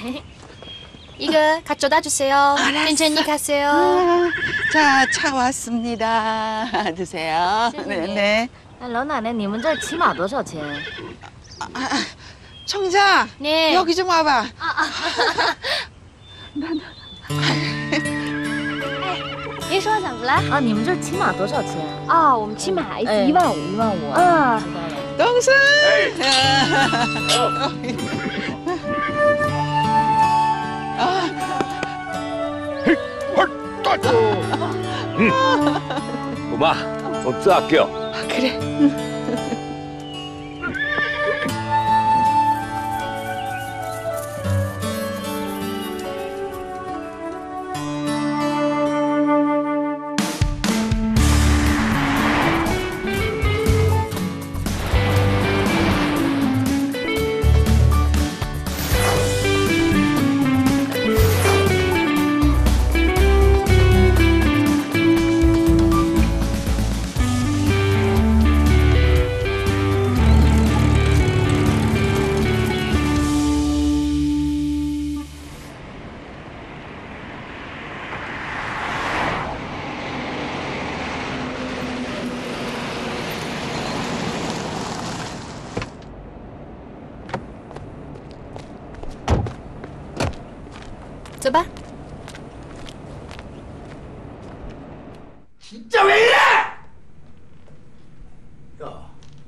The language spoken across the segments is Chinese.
이거 가져다 주세요. 천천히 가세요. 자, 차 왔습니다. 드세요. 네네. 老奶奶，你们这儿起码多少钱？ 청자. 네. 여기 좀 와봐. 您说怎么了？ 啊，你们这儿起码多少钱？ 哦，我们起码 15000啊！ 啊。 知道了。 동생. 엄마, 없어할게요. 그래. 走吧。 진짜 왜 이래! 야,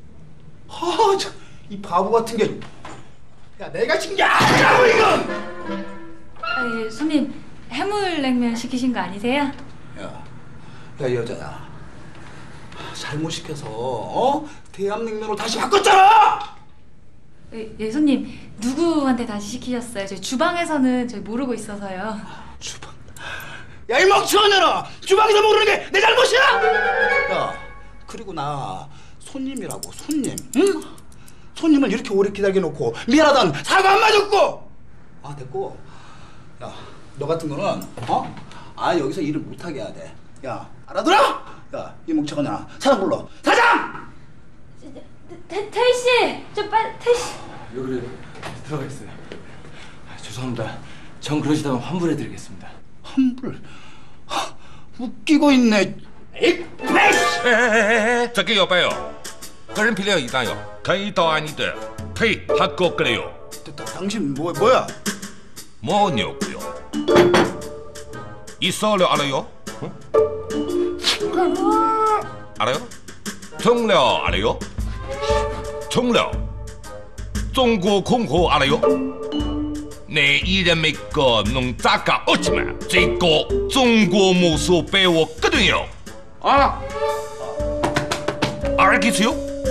이 바보 같은 게, 야, 내가 시킨 게 아니라고 이거! 예, 손님 해물냉면 시키신 거 아니세요? 야, 여자야, 잘못 시켜서 대합냉면으로 다시 바꿨잖아! 예, 손님 누구한테 다시 시키셨어요? 저희 주방에서는 저희 모르고 있어서요. 주방. 야, 이 멍청한 년아! 주방에서 모르는 게 내 잘못이야! 야, 그리고 나 손님이라고, 손님, 응? 손님을 이렇게 오래 기다리게 놓고 미안하단 사과 안 맞았고! 아, 됐고. 야, 너 같은 거는 여기서 일을 못하게 해야 돼. 야, 알아들어? 야, 이 멍청한 년아, 사장 불러. 사장! 태희 씨, 저 빨리 태희 씨. 왜 그래요? 들어가 있어요. 죄송합니다. 전 그러시다면 환불해드리겠습니다. 환불? 웃기고 있네. 에이, 这个要办哟，个人批量一单哟，可以到案你的配합격 그래요. 당신 뭐야? 뭐냐고요? 있어요 알아요? 응? 알아요? 정려 알아요? 정려中国空后 알아요? 내 이름의 거 농작가 없지만 제거 중국 모습 배웠거든요. 알겠어요?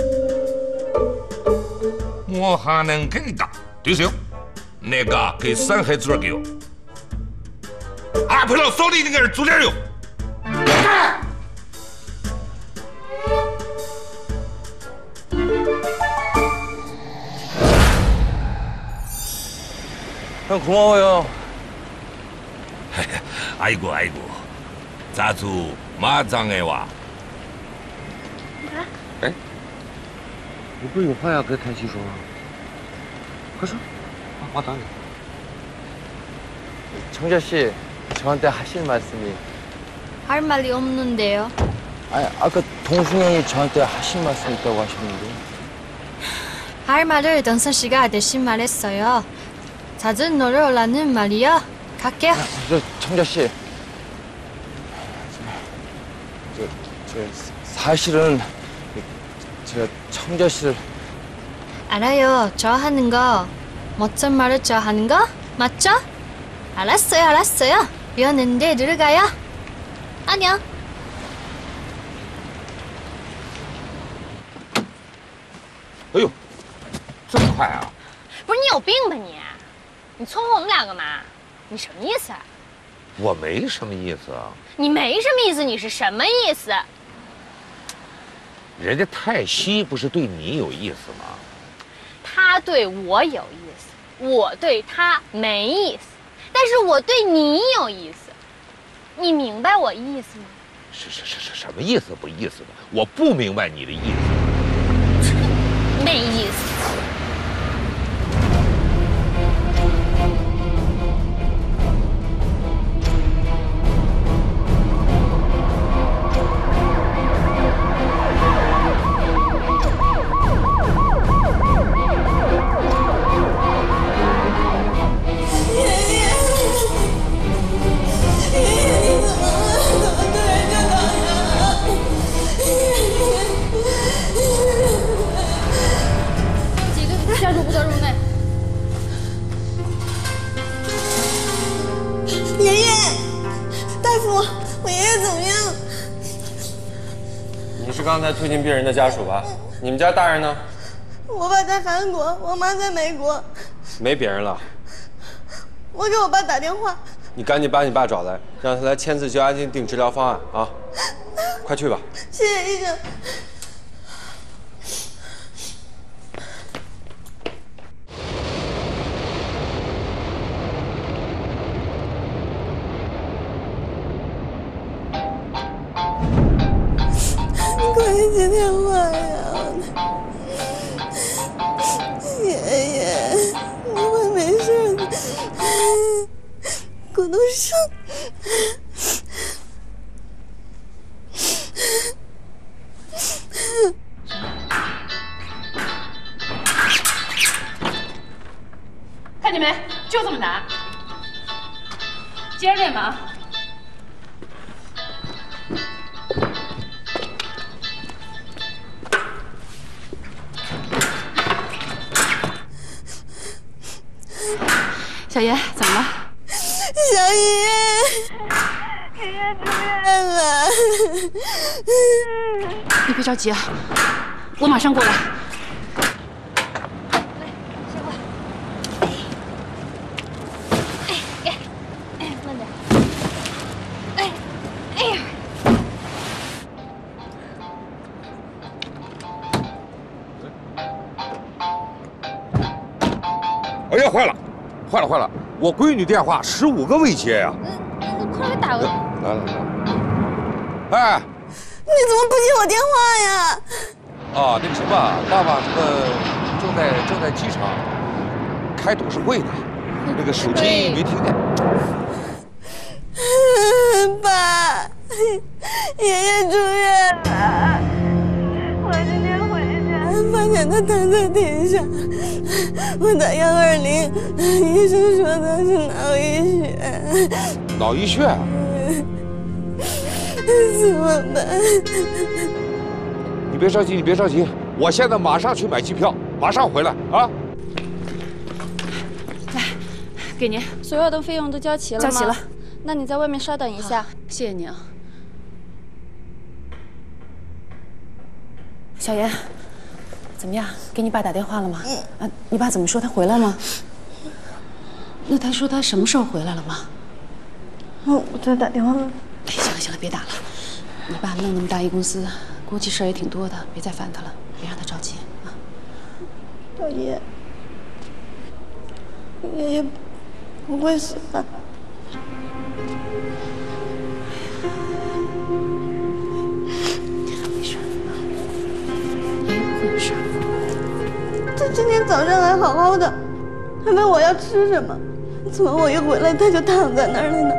뭐 하는 겁니까? 되세요? 내가 계산해 줄게요. 앞으로 쏘리는 걸 줄여요. 형 고마워요. 아이고 자주 마장에 와. 我不是有话要跟凯西说吗？快说，话答你。 청자 씨, 저한테 하실 말씀이. 할 말이 없는데요. 아니, 아까 동순이 형이 저한테 하실 말씀 있다고 하셨는데. 할 말을 덩선 씨가 대신 말했어요. 자주 놀러 오라는 말이요. 갈게요. 저 청자 씨, 저 사실은 제가 청자 씨를. 알아요. 저 하는 거. 멋진 말을 저 하는 거? 맞죠? 알았어요. 미안한데 들어가요. 안녕. 哎呦，这么快啊！ 不是你有病吧你？你撮合我们俩干嘛？你什么意思啊？ 我没什么意思啊。 你没什么意思，你是什么意思？ 人家泰熙不是对你有意思吗？ 他对我有意思，我对他没意思，但是我对你有意思，你明白我意思吗？ 是什么意思不意思的？我不明白你的意思。 没意思。 家属不得入内。 爷爷，大夫，我爷爷怎么样？ 你是刚才推进病人的家属吧？你们家大人呢？ 我爸在韩国，我妈在美国。 没别人了。 我给我爸打电话。 你赶紧把你爸找来，让他来签字就安静定治疗方案啊！快去吧。 谢谢医生。你快点接电话呀！爷爷，你会没事的。骨头伤。 看见没？就这么拿，接着练嘛。小爷，怎么了？ 小爷，爷爷住院了。 你别着急啊，我马上过来。 哎呀，坏了，坏了，坏了！我闺女电话15个未接呀。 快来打个。 来。哎， 你怎么不接我电话呀？ 啊，那个什么，爸爸这个正在机场开董事会呢，那个手机没听见。 爸，爷爷住院了。我今天回家发现他躺在地上，我打120，医生说他是脑溢血。 脑溢血？ 怎么办？ 你别着急，你别着急，我现在马上去买机票，马上回来啊！ 来，给您， 所有的费用都交齐了吗？ 交齐了。 那你在外面稍等一下。 谢谢您啊。小妍，怎么样？给你爸打电话了吗？你爸怎么说？他回来吗？那他说他什么时候回来了吗？ 我再打电话了。 哎，行了，别打了。你爸弄那么大一公司，估计事儿也挺多的，别再烦他了，别让他着急啊。 老爷，爷爷不会死吧？ 没事，爷爷不会有事。 他今天早上还好好的，还问我要吃什么，怎么我一回来他就躺在那儿了呢？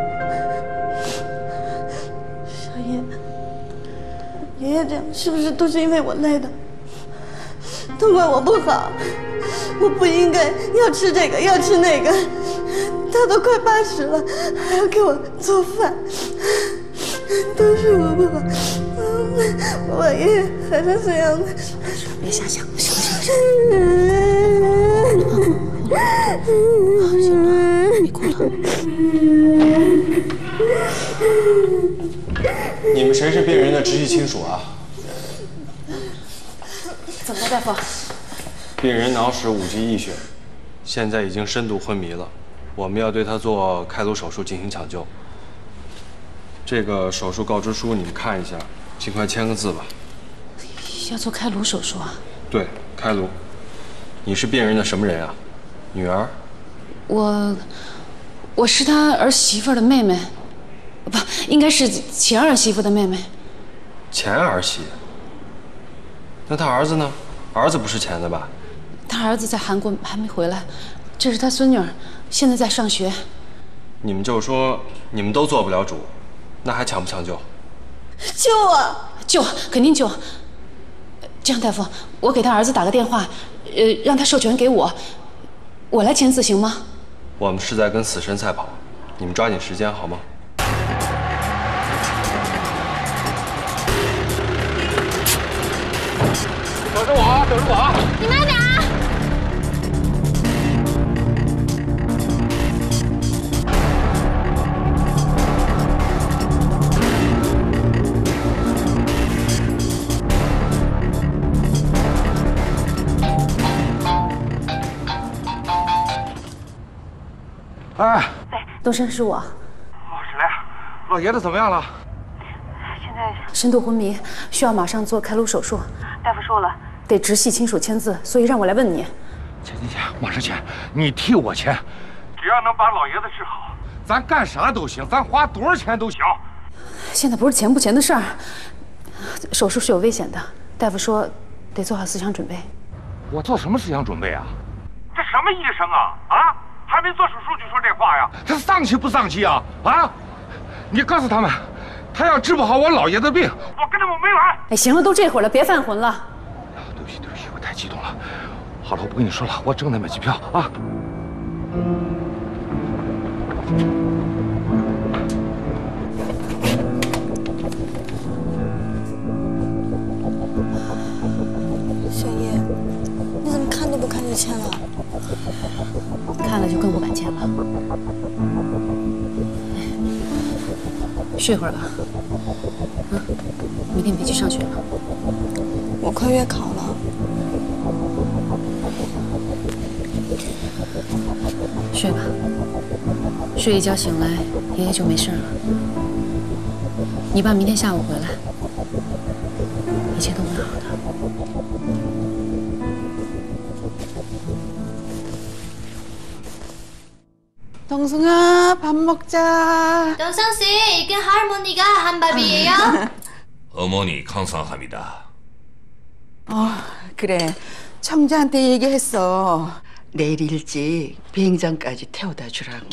小爷，爷爷这样是不是都是因为我累的？都怪我不好，我不应该要吃这个要吃那个。他都快80了，还要给我做饭，都是我不好。我把爷爷害成这样子， 别瞎想，行。行了，别哭了。 你们谁是病人的直系亲属啊？ 怎么了，大夫？ 病人脑室5级溢血，现在已经深度昏迷了，我们要对他做开颅手术进行抢救。这个手术告知书你们看一下，尽快签个字吧。 要做开颅手术啊？ 对，开颅。你是病人的什么人啊？女儿？ 我是他儿媳妇的妹妹，不，应该是前儿媳妇的妹妹。 前儿媳？那他儿子呢？儿子不是前的吧？ 他儿子在韩国还没回来，这是他孙女儿，现在在上学。 你们就说你们都做不了主，那还抢不抢救？ 救我！ 救，肯定救。这样，大夫，我给他儿子打个电话，让他授权给我，我来签字行吗？ 我们是在跟死神赛跑，你们抓紧时间好吗？ 等着我啊！等着我啊！ 你慢点啊！ 哎， 东升是我。 沈莲，老爷子怎么样了？ 现在深度昏迷，需要马上做开颅手术。大夫说了，得直系亲属签字，所以让我来问你。 签，马上签，你替我签。只要能把老爷子治好，咱干啥都行，咱花多少钱都行。 现在不是钱不钱的事儿，手术是有危险的，大夫说得做好思想准备。 我做什么思想准备啊？这什么医生啊？还没做手术就说这话呀？他丧气不丧气啊？你告诉他们，他要治不好我老爷子病，我跟他们没完。 哎，行了，都这会儿了，别犯浑了。 对不起，我太激动了。好了，我不跟你说了，我正在买机票啊。 小叶，你怎么看都不看就签了？ 看了就更不敢签了。睡会儿吧。明天别去上学了。 我快月考了。 睡吧，睡一觉醒来，爷爷就没事了。你爸明天下午回来，一切都会好的。 동승아, 밥 먹자. 동성 씨, 이게 할머니가 한 밥이에요? 어머니 감사합니다. 그래. 청자한테 얘기했어. 내일 일찍 비행장까지 태워다 주라고.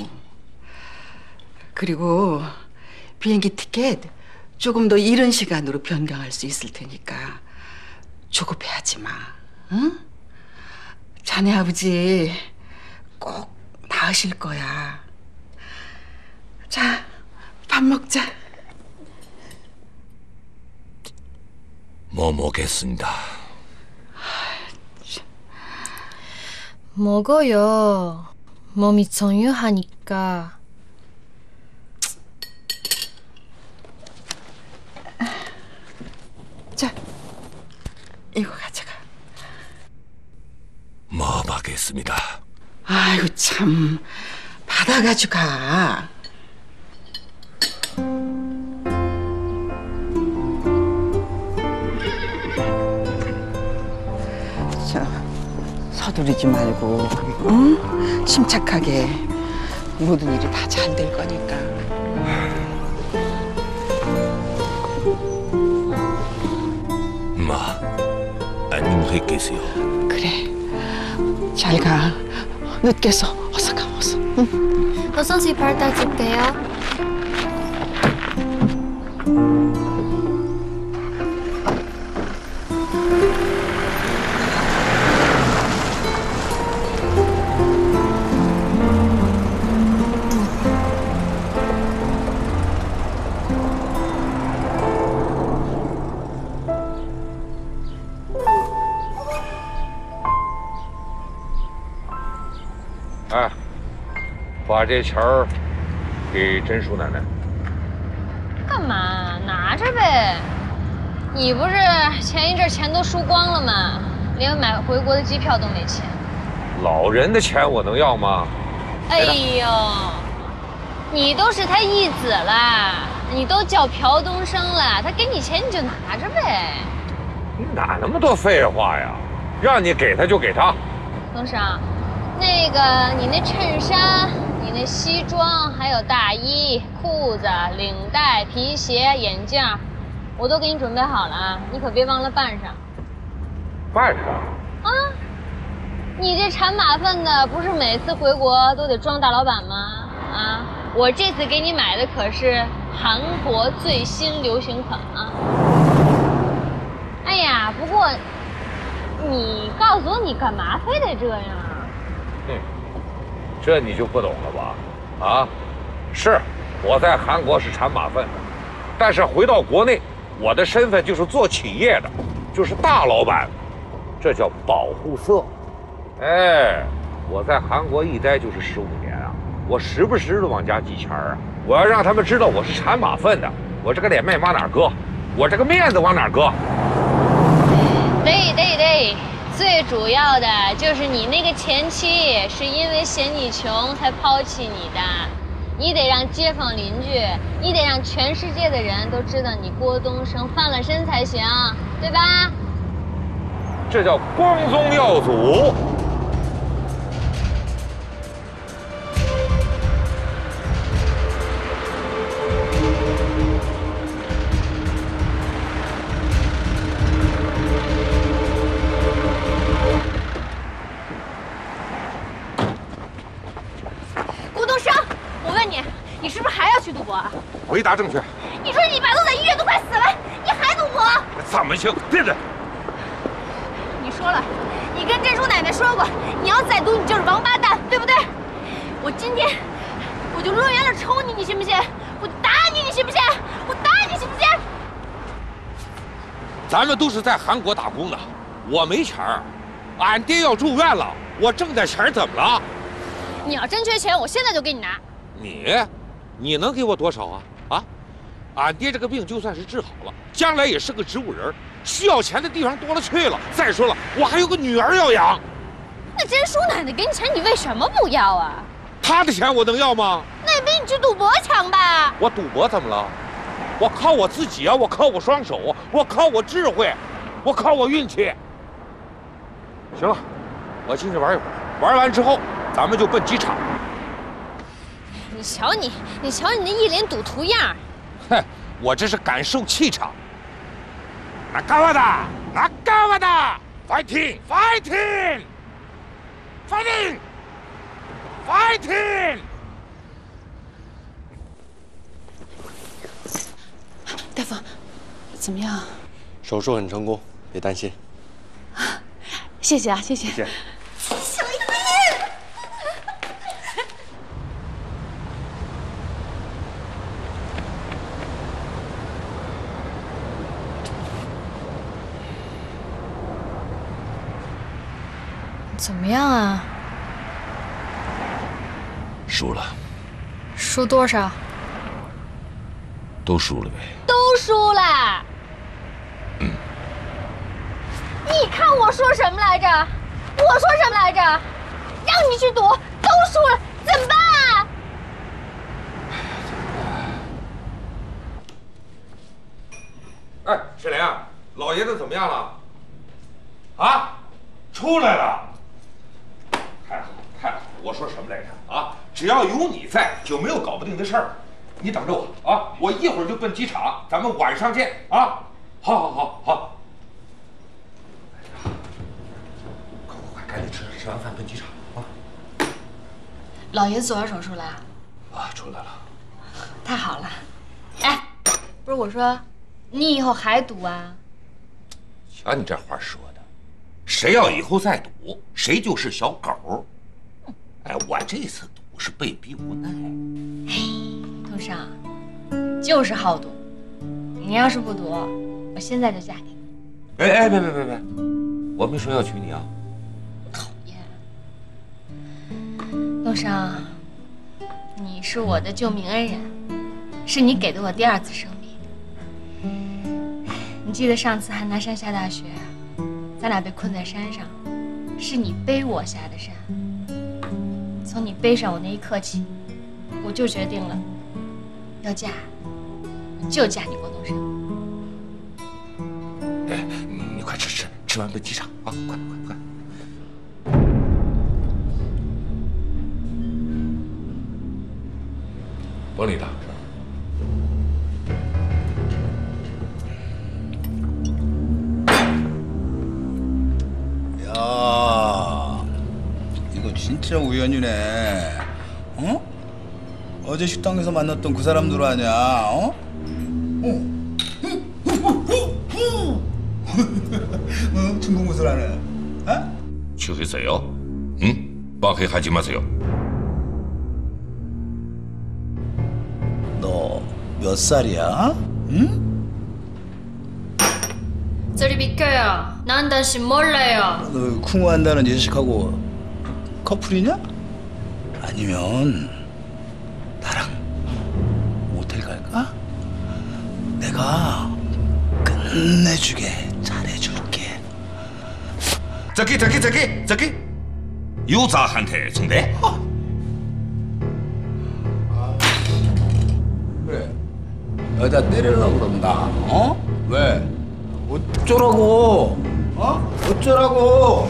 그리고 비행기 티켓 조금 더 이른 시간으로 변경할 수 있을 테니까 조급해하지 마. 응? 자네 아버지 꼭 나으실 거야. 자, 밥 먹자. 뭐 먹겠습니다. 먹어요. 몸이 정유하니까. 자, 이거 가져가. 뭐 받겠습니다. 아이고 참, 받아가지고 가. 서두르지 말고, 응? 침착하게. 모든 일이 다 잘 될 거니까. 마, 안녕히 계세요. 그래, 잘 가. 늦겠어. 어서 가, 어서. 응? 동성 씨 발 닦을게요. 哎，把这钱儿给甄叔奶奶。 干嘛？拿着呗。你不是前一阵钱都输光了吗？连买回国的机票都没钱。 老人的钱我能要吗？ 哎呦，你都是他义子了，你都叫朴东升了，他给你钱你就拿着呗。 你哪那么多废话呀？让你给他就给他。 东升。那个，你那衬衫、你那西装，还有大衣、裤子、领带、皮鞋、眼镜，我都给你准备好了啊！你可别忘了办上。 办上？ 啊！你这产马粪的，不是每次回国都得装大老板吗？啊！我这次给你买的可是韩国最新流行款啊！哎呀，不过你告诉我，你干嘛非得这样？ 这你就不懂了吧？啊，是我在韩国是产马粪的，但是回到国内，我的身份就是做企业的，就是大老板，这叫保护色。哎，我在韩国一待就是15年啊，我时不时的往家寄钱啊。我要让他们知道我是产马粪的，我这个脸面往哪搁？我这个面子往哪搁？ 对， 最主要的就是你那个前妻是因为嫌你穷才抛弃你的，你得让街坊邻居，你得让全世界的人都知道你郭东升翻了身才行，对吧？ 这叫光宗耀祖。 郭东升，我问你，你是不是还要去赌博啊？ 回答正确。 你说你爸都在医院都快死了，你还赌博？ 怎么行？别人。 你说了，你跟珍珠奶奶说过，你要再赌，你就是王八蛋，对不对？我今天我就抡圆了抽你，你信不信？我打你，你信不信？我打你，信不信？ 咱们都是在韩国打工的，我没钱儿，俺爹要住院了，我挣点钱怎么了？ 你要真缺钱，我现在就给你拿。 你能给我多少啊？啊，俺爹这个病就算是治好了，将来也是个植物人，需要钱的地方多了去了。再说了，我还有个女儿要养。 那珍珠奶奶给你钱，你为什么不要啊？ 她的钱我能要吗？ 那也比你去赌博强吧？ 我赌博怎么了？我靠我自己啊，我靠我双手，我靠我智慧，我靠我运气。行了，我进去玩一会儿，玩完之后咱们就奔机场。 你瞧你那一脸赌徒样。 哼，我这是感受气场。那干嘛的？那干嘛的 ？Fighting! Fighting! Fighting! Fighting! 大夫，怎么样？ 手术很成功，别担心。 谢谢啊，谢谢。 谢谢。 小一个怎么样啊？ 输了。 输多少？ 都输了呗。 都输了。你看我说什么来着？我说什么来着？让你去赌，都输了，怎么办啊？ 哎，世莲，老爷子怎么样了？啊，出来了。太好，太好！我说什么来着？啊，只要有你在，就没有搞不定的事儿。你等着我啊，我一会儿就奔机场，咱们晚上见啊！好。快，赶紧吃完饭奔机场啊！ 老爷子做完手术了？ 啊，出来了。 太好了。哎，不是我说，你以后还赌啊？ 瞧你这话说的，谁要以后再赌，谁就是小狗。哎，我这次赌是被逼无奈。 东升，就是好赌。你要是不赌，我现在就嫁给你。 哎，别，我没说要娶你啊。 讨厌。东升，你是我的救命恩人，是你给的我第二次生命。你记得上次汉拿山下大雪，咱俩被困在山上，是你背我下的山。从你背上我那一刻起，我就决定了，要嫁，就嫁你郭东升。 哎，你快吃完奔机场啊！快！甭理他。 야, 이거 진짜 우연이네. 어? 어제 식당에서 만났던 그 사람들 아니야? 어? 중국무술 하는? 어? 취했어요? 응? 방해하지 마세요. 너 몇 살이야? 응? 저리 비켜요. 난 당신 몰라요. 너 쿵어한다는 예식하고 커플이냐? 아니면 나랑 모텔 갈까? 내가 끝내주게 잘해줄게. 저기 유자한테 준대? 그래. 여자 때리려고 그런다. 어? 왜? 어쩌라고? 어? 어쩌라고?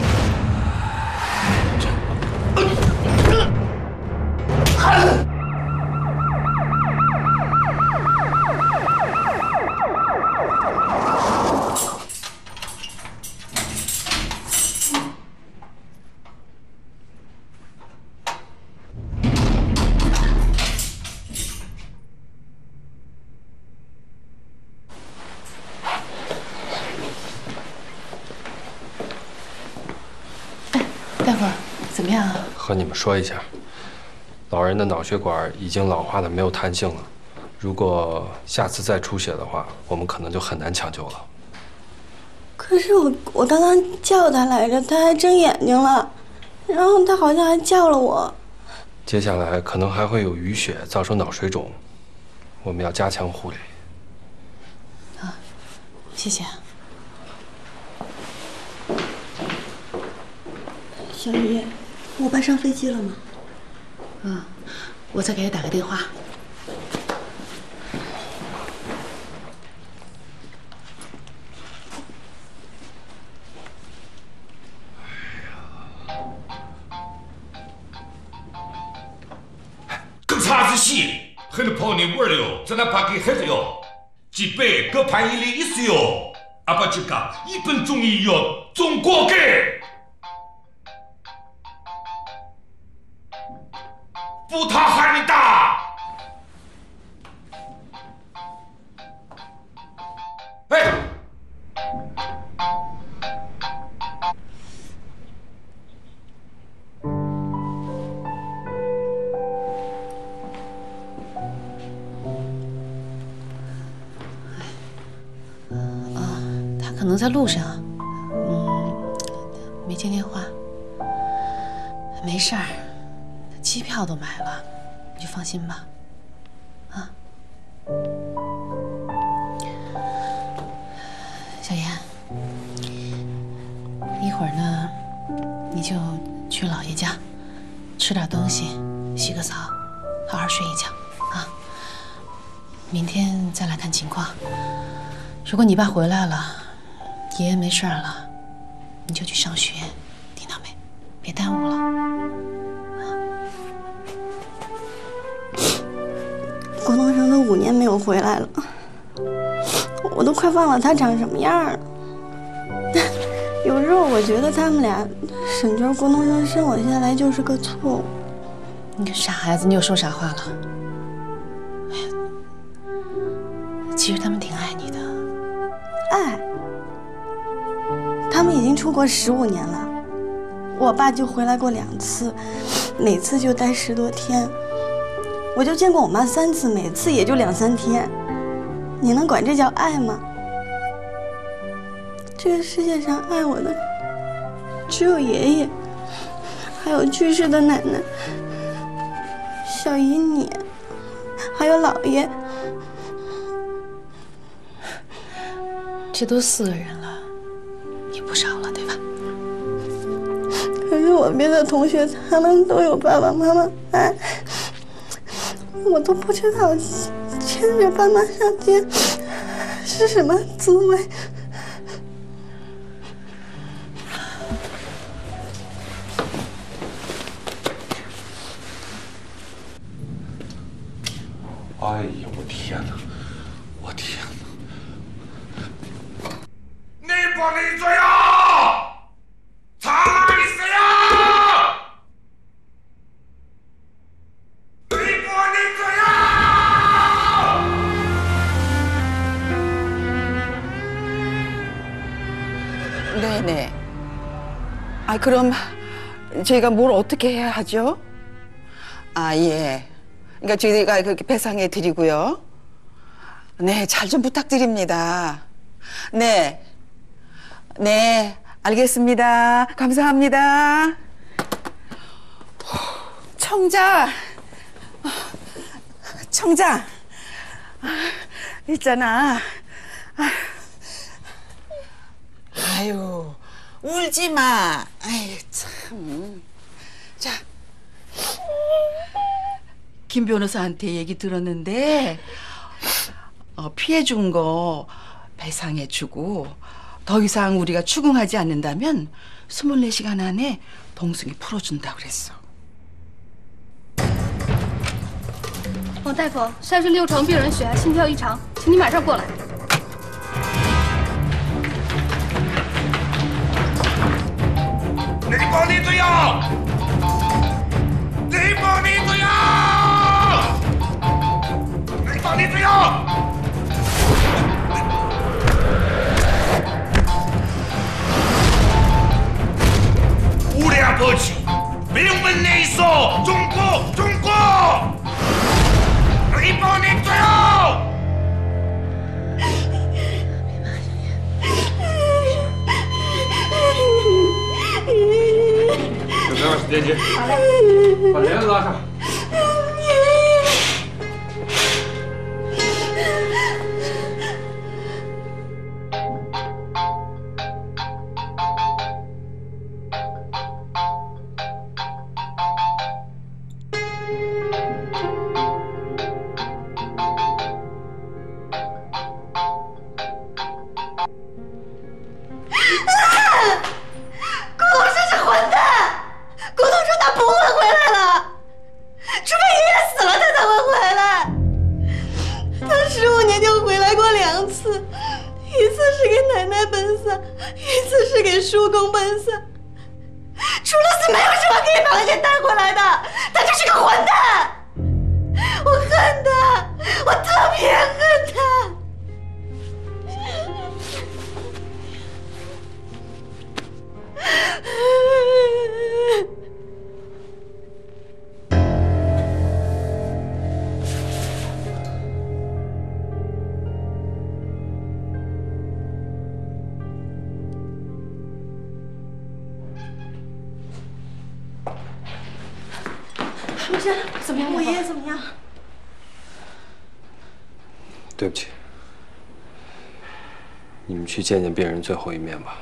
大夫，怎么样啊？ 和你们说一下，老人的脑血管已经老化的没有弹性了，如果下次再出血的话，我们可能就很难抢救了。 可是我刚刚叫他来着，他还睁眼睛了，然后他好像还叫了我。 接下来可能还会有淤血，造成脑水肿，我们要加强护理。 啊，谢谢。 小雨，我爸上飞机了吗？ 嗯，我再给他打个电话。 그 사스씨 핸드폰이 원래요 전화받기 해서요 집에 급한 일이 있어요 아버지가 이번 중이요 중국에 부탁합니다. 에이! 他可能在路上，没接电话。没事儿，机票都买了，你就放心吧。啊，小妍，一会儿呢，你就去姥爷家，吃点东西，洗个澡，好好睡一觉啊。明天再来看情况。如果你爸回来了，爷爷没事了，你就去上学，听到没？别耽误了。 郭东升都5年没有回来了，我都快忘了他长什么样了。有时候我觉得他们俩，沈娟、郭东升生我下来就是个错误。 你个傻孩子，你又说傻话了。哎呀，其实他们挺爱你的。 爱？他们已经出国15年了，我爸就回来过2次，每次就待10多天。我就见过我妈3次，每次也就2、3天。你能管这叫爱吗？这个世界上爱我的只有爷爷，还有去世的奶奶、小姨你，还有姥爷。 这都4个人了，也不少了，对吧？ 可是我别的同学他们都有爸爸妈妈爱，我都不知道牵着爸妈上街是什么滋味。 哎呀，我天哪！我天哪！你不理嘴呀！查哪里死呀？你不理嘴呀！ 네네. 아 그럼 저희가 뭘 어떻게 해야 하죠? 아 예. 그러니까 저희가 그렇게 배상해 드리고요. 네, 잘 좀 부탁드립니다. 네. 네, 알겠습니다. 감사합니다. 청자. 청자. 있잖아. 아유, 울지 마. 아이 참. 자, 김 변호사한테 얘기 들었는데 피해 준 거 배상해주고 더 이상 우리가 추궁하지 않는다면 24시간 안에 동승이 풀어준다 그랬어. 王大夫，36成病人血压、心跳异常，请你马上过来。 你帮你队友，你帮你队友，你帮你队友。无良不起，名闻内所，中国，中国。 你帮你队友。 有3万时间接。好嘞。把帘子拉上。 陆先生怎么样？我爷爷怎么样？ 对不起，你们去见见病人最后一面吧。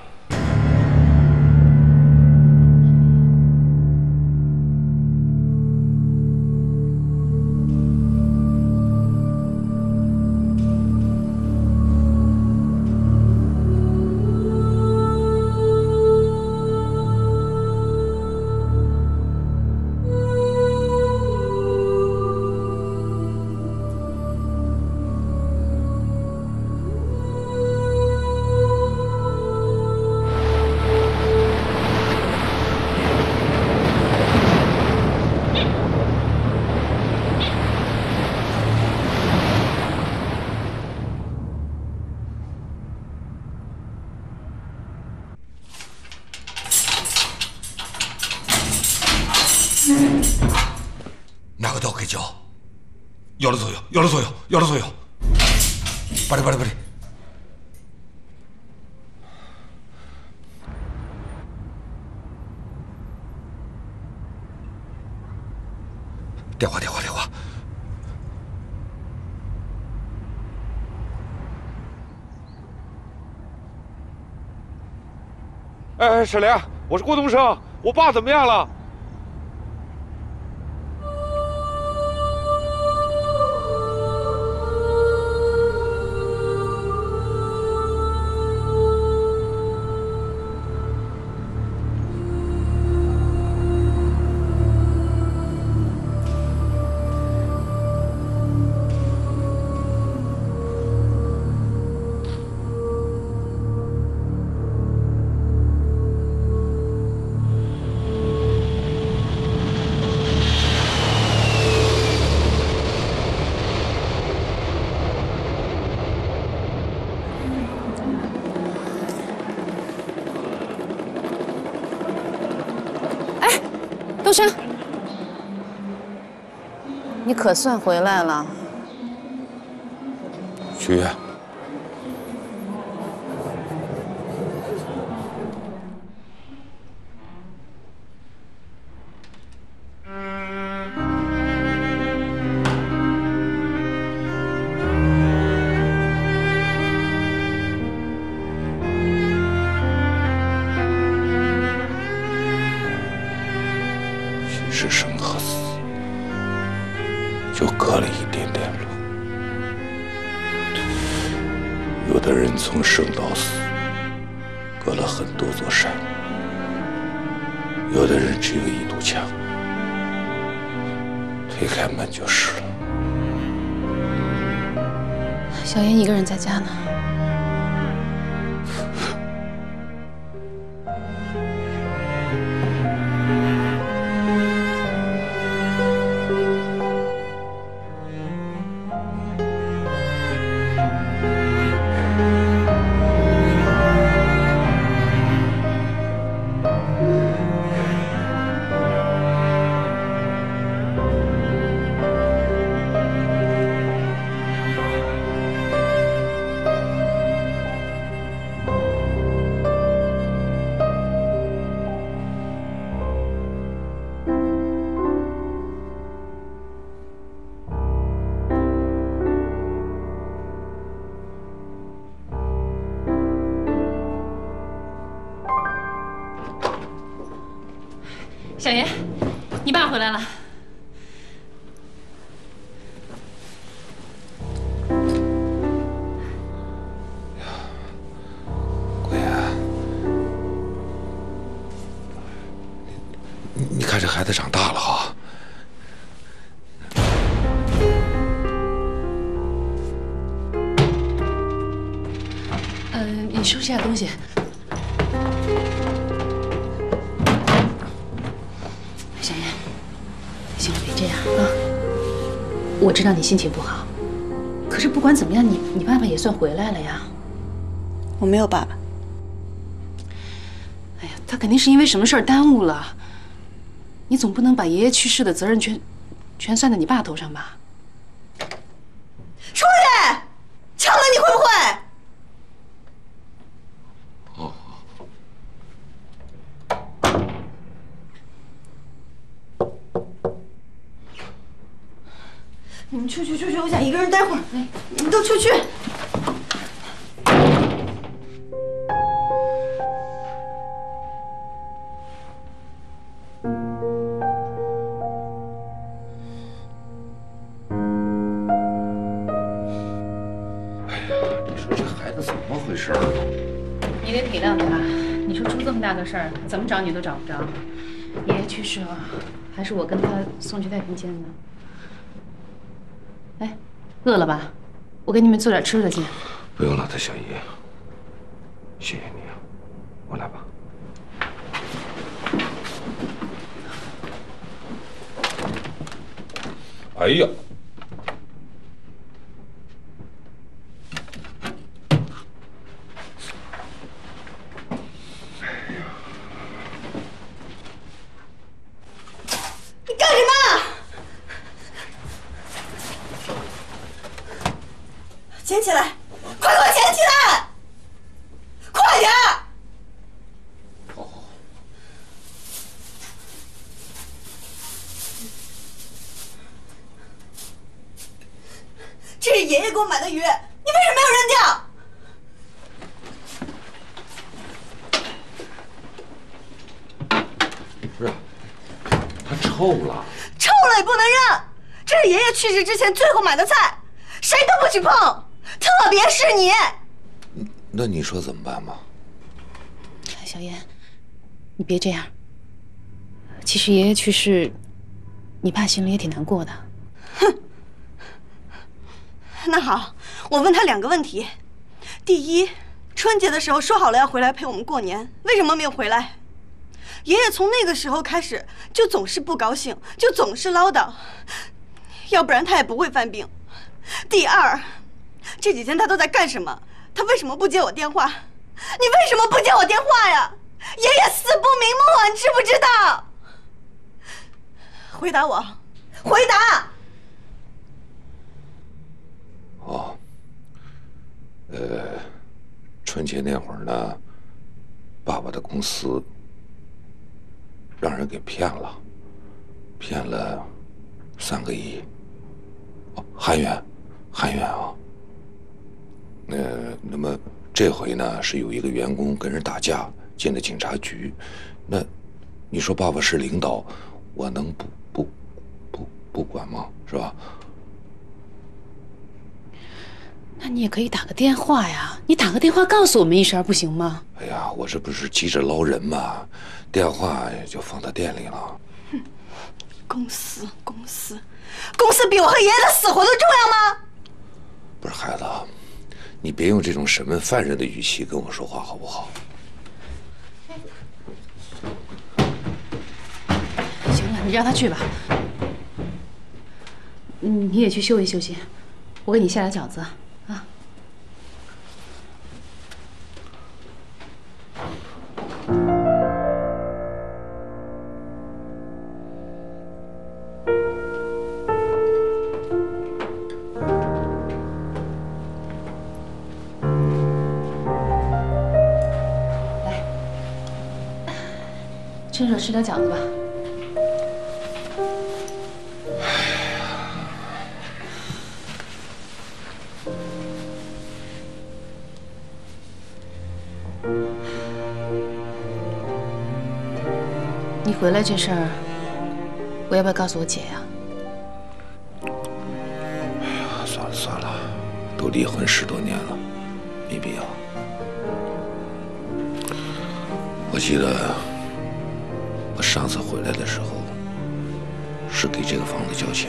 나가 더 그죠? 열어줘요, 열어줘요, 열어줘요. 빨리, 빨리, 빨리. 电话，电话，电话。 哎，沈良，我是郭东升，我爸怎么样了？ 东升，你可算回来了。 许愿。 是生和死，就隔了一点点路。有的人从生到死，隔了很多座山；有的人只有一堵墙，推开门就是了。 小妍一个人在家呢。 小妍，你爸回来了。 桂妍，你看这孩子长大了哈。 你收拾下东西。小妍，行了，别这样啊！我知道你心情不好，可是不管怎么样，你爸爸也算回来了呀。 我没有爸爸。 哎呀，他肯定是因为什么事儿耽误了。你总不能把爷爷去世的责任全算在你爸头上吧？ 出去！抢了你会不会？你们出去，我想一个人待会儿。你们都出去。 你说这孩子怎么回事啊？ 你得体谅他。你说出这么大个事儿，怎么找你都找不着。爷爷去世了，还是我跟他送去太平间呢。哎，饿了吧？我给你们做点吃的去。 不用了，大小姨，谢谢你啊，我来吧。 哎呀！ 你干什么？捡起来！快给我捡起来！快点！这是爷爷给我买的鱼，你为什么没有扔掉？ 不是，它臭了。 臭了也不能扔，这是爷爷去世之前最后买的菜，谁都不许碰，特别是你。 那你说怎么办嘛？ 小妍，你别这样。其实爷爷去世，你爸心里也挺难过的。 哼。那好，我问他2个问题。第一，春节的时候说好了要回来陪我们过年，为什么没有回来？爷爷从那个时候开始就总是不高兴，就总是唠叨，要不然他也不会犯病。第二，这几天他都在干什么？他为什么不接我电话？你为什么不接我电话呀？爷爷死不瞑目啊，你知不知道？回答我，回答！ 哦，春节那会儿呢，爸爸的公司让人给骗了3个亿，哦，韩元啊。那么这回呢是有一个员工跟人打架，进了警察局。那你说爸爸是领导， 我能不管吗？是吧？ 那你也可以打个电话呀，你打个电话告诉我们一声，不行吗？ 哎呀，我这不是急着捞人吗？电话就放到店里了。 公司比我和爷爷的死活都重要吗？ 不是孩子，你别用这种审问犯人的语气跟我说话，好不好？ 行了，你让他去吧。你也去休息休息，我给你下点饺子啊。趁热吃点饺子吧。你回来这事儿，我要不要告诉我姐呀？ 哎呀，算了，都离婚10多年了，没必要。我记得我上次回来的时候，是给这个房子交钱。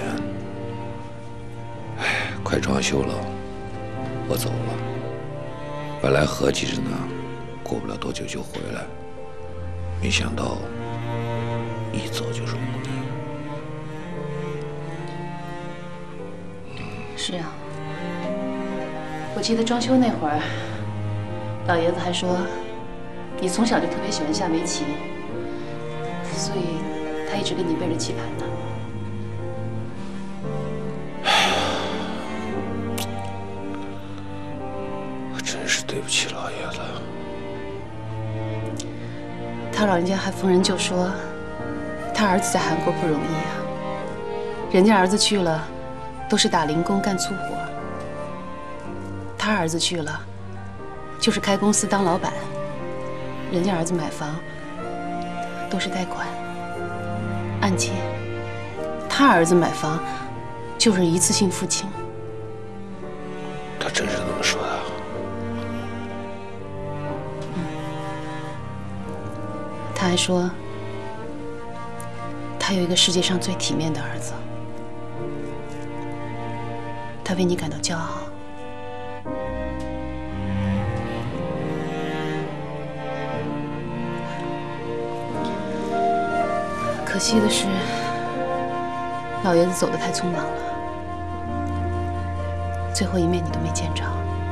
哎，快装修了，我走了。本来合计着呢，过不了多久就回来，没想到一走就是5年。 是啊，我记得装修那会儿，老爷子还说你从小就特别喜欢下围棋，所以他一直跟你背着棋盘呢。 我真是对不起老爷子。 他老人家还逢人就说，他儿子在韩国不容易啊，人家儿子去了，都是打零工干粗活，他儿子去了，就是开公司当老板，人家儿子买房都是贷款、按揭，他儿子买房就是一次性付清。 他真是这么说的？ 他还说，他有一个世界上最体面的儿子，他为你感到骄傲。可惜的是，老爷子走得太匆忙了，最后一面你都没见着。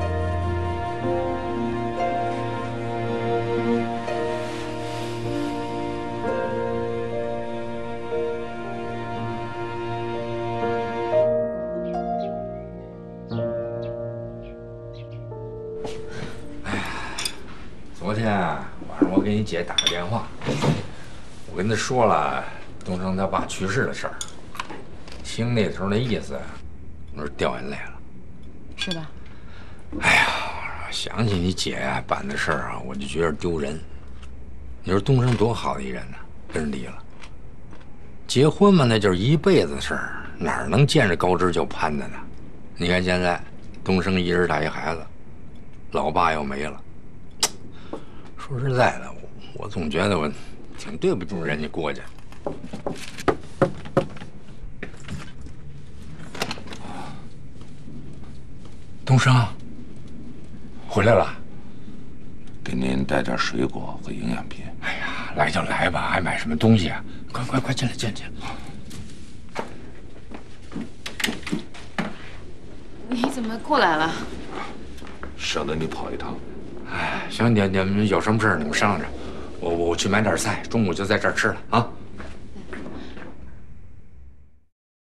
昨天晚上我给你姐打个电话，我跟她说了东升他爸去世的事儿，听那头那意思，我是掉眼泪了。 是吧？ 哎呀，想起你姐呀办的事儿啊，我就觉得丢人。你说东升多好的一人呢，跟人离了。结婚嘛，那就是一辈子的事儿，哪能见着高枝就攀的呢？你看现在，东升一人带一孩子，老爸又没了。说实在的，我总觉得我挺对不住人家郭家。东升，回来了， 给您带点水果和营养品。 哎呀，来就来吧，还买什么东西啊？快进来，进来。 你怎么过来了？ 省得你跑一趟。 哎，行，你们有什么事儿你们商量着，我去买点菜，中午就在这儿吃了啊。